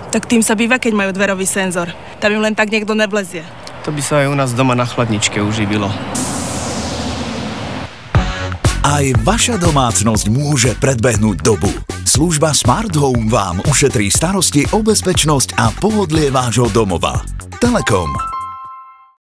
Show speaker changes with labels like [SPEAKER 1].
[SPEAKER 1] Tak tým sa býva, keď majú dverový senzor. Tam im len tak niekto nevlezie.
[SPEAKER 2] To by sa aj u nás doma na chladničke uživilo.
[SPEAKER 3] Aj vaša domácnosť môže predbehnúť dobu. Služba Smart Home vám ušetrí starosti o bezpečnosť a pohodlie vášho domova. Telekom.